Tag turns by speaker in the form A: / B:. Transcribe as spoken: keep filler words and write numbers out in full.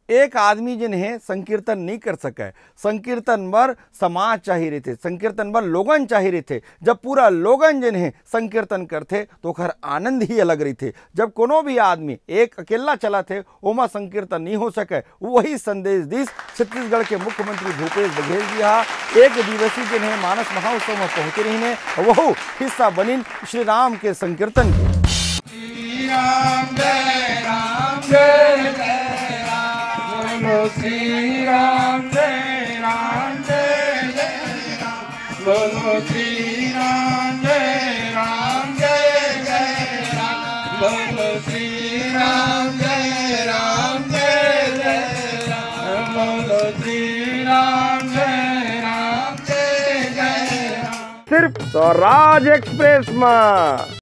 A: एक आदमी जिन्हें संकीर्तन नहीं कर सके, संकीर्तन बर समाज चाहिए रहे थे, संकीर्तन बर लोगन चाहिए रहे थे। जब पूरा लोगन जिन्हें संकीर्तन करते तो खर आनंद ही अलग रही थे। जब कोनो भी आदमी एक अकेला चला थे ओमा संकीर्तन नहीं हो सके। वही संदेश दिस छत्तीसगढ़ के मुख्यमंत्री भूपेश बघेल जी हा एक दिवसीय जिन्हें मानस महोत्सव में पहुंचे रही ने वह हिस्सा बनिन श्री राम के संकीर्तन के।
B: श्री राम जय राम जय जय राम, बोलो श्री राम जय राम जय जय राम, बोलो श्री राम जय राम जय जय राम, बोलो श्री राम जय राम जय जय राम, बोलो श्री राम जय राम जय जय राम।
A: सिर्फ स्वराज एक्सप्रेस में।